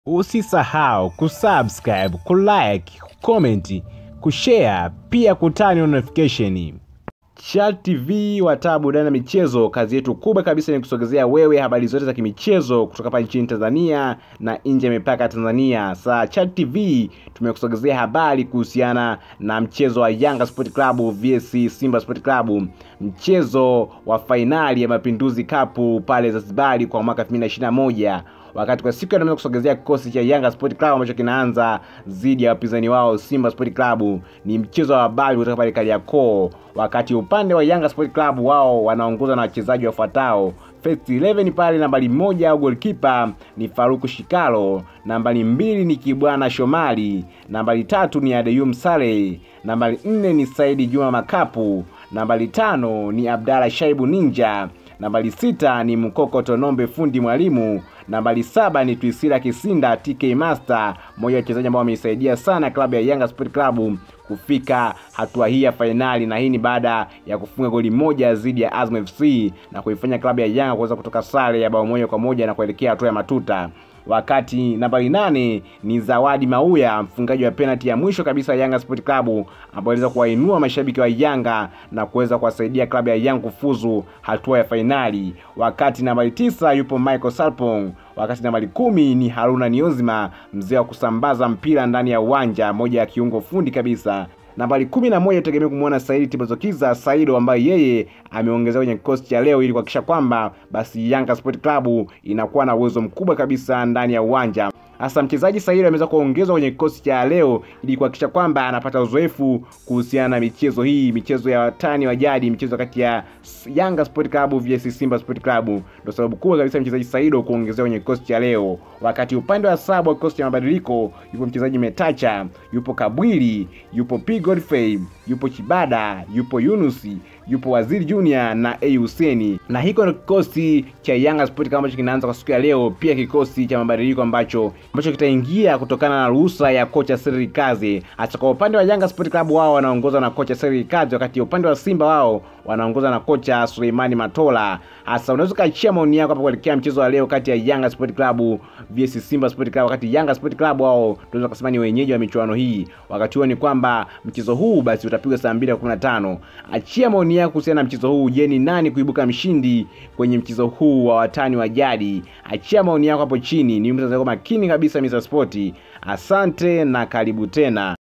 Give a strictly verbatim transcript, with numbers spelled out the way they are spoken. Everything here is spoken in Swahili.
Usisahau kusubscribe, kulike, kucomment, kushare, pia kutani notification. Chat T V wataa burudani na michezo, kazi yetu kubwa kabisa ni kusogezea wewe habari zote za kimichezo kutoka hapa nchini Tanzania na nje ya mipaka Tanzania. Sa Chat T V tumekusogezea habari kuhusiana na mchezo wa Yanga Sport Club versus Simba Sport Club, mchezo wa finali ya Mapinduzi Cup pale Zanzibar kwa mwaka elfu mbili na ishirini na moja. Wakati kwa siku ya kusogezea kikosi cha Yanga Sport Club ambacho kinaanza dhidi ya wapinzani wao Simba Sport Club, ni mchezo wa habari kutoka pale Kariakoo. Wakati upande wa Yanga Sport Club wao wanaongozwa na wachezaji wafuatao: First eleven pale, nambari moja au goalkeeper ni Faruku Shikalo, nambari mbili ni Kibwana Shomari, nambari tatu ni Adeyum Saleh, nambari nne ni Saidi Juma Makapu, nambari tano ni Abdalla Shaibu Ninja, nambari sita ni Mukoko Tonombe Fundi Mwalimu, nambari saba ni Twisila Kisinda T K Master, mmoja wa wachezaji ambao wamesaidia sana klabu ya Yanga Sport Club kufika hatua hii ya finali, na hii ni baada ya kufunga goli moja dhidi ya Azam F C na kuifanya klabu ya Yanga kuweza kutoka sare ya bao moja kwa moja na kuelekea hatua ya matuta. Wakati nambari nane ni Zawadi Mauya, mfungaji wa penalty ya mwisho kabisa ya Yanga Sport Club, ambaye aliweza kuwainua mashabiki wa Yanga na kuweza kuwasaidia klabu ya Yanga kufuzu hatua ya finali. Wakati nambari tisa yupo Michael Sarpong, wakati nambari kumi ni Haruna Niozima, mzee wa kusambaza mpira ndani ya uwanja, moja ya kiungo fundi kabisa. Nambari kumi na moja tutegemea kumuona Saidi Tibazokiza Saido, ambaye yeye ameongezeka kwenye kikosi cha leo ili kuhakikisha kwamba basi Yanga Sport Club inakuwa na uwezo mkubwa kabisa ndani ya uwanja. Hasa mchezaji Saido ameweza kuongezwa kwenye kikosi cha leo ili kuhakikisha kwamba anapata uzoefu kuhusiana na michezo hii, michezo ya watani wa jadi, michezo kati ya Yanga Sport Club versus Simba Sport Club. Ndio sababu kubwa kabisa mchezaji Saido kuongezwa kwenye kikosi cha leo. Wakati upande wa sabu wa kikosi cha mabadiliko yupo mchezaji Metacha, yupo Kabwili, yupo P Godfrey, yupo Chibada, yupo Yunusi, yupo Waziri Junior na A Huseni. Na hiko ndio kikosi cha Yanga Sport Club ambacho kinaanza kwa siku ya leo, pia kikosi cha mabadiliko ambacho ambacho kitaingia kutokana na ruhusa ya kocha Seri Kaze. Hata kwa upande wa Yanga Sport Club wao wanaongozwa na kocha Seri Kaze, wakati upande wa Simba wao wanaongozwa na kocha Suleimani Matola. Hasa unaweza kaachia maoni yako hapa kuelekea mchezo wa leo kati ya Yanga Sport Club versus Simba Sport Club, wakati Yanga Sport Club wao tunaweza kusema ni wenyeji wa michuano hii. Wakati huo ni kwamba mchezo huu basi utapigwa saa mbili na kumi na tano. Achia maoni yako kuhusiana na mchezo huu. Je, ni nani kuibuka mshindi kwenye mchezo huu wa watani wa jadi? Achia maoni yako hapo chini. Ni mtazamo makini kabisa Mister Sport. Asante na karibu tena.